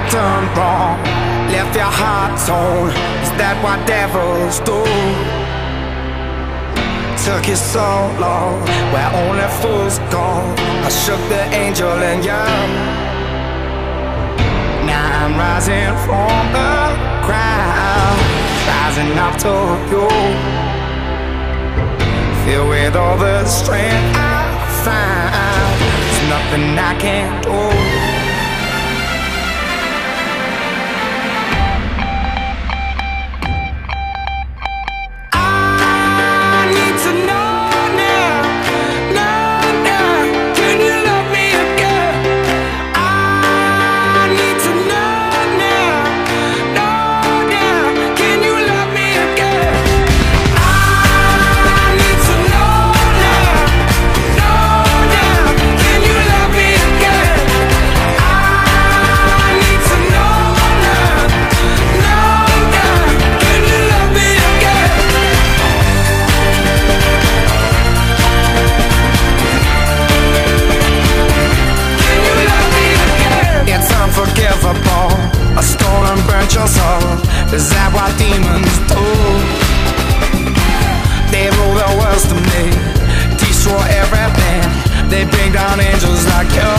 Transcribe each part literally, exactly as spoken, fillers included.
done wrong, left your heart torn. Is that what devils do? Took you so long, where only fools go. I shook the angel in you. Now I'm rising from the ground, rising up to you. Filled with all the strength I find, there's nothing I can't do. A stolen burnt your soul. Is that what demons do? They rule the world to me, destroy everything. They bring down angels like you.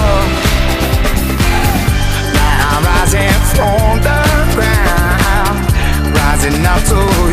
Now I'm rising from the ground, rising up to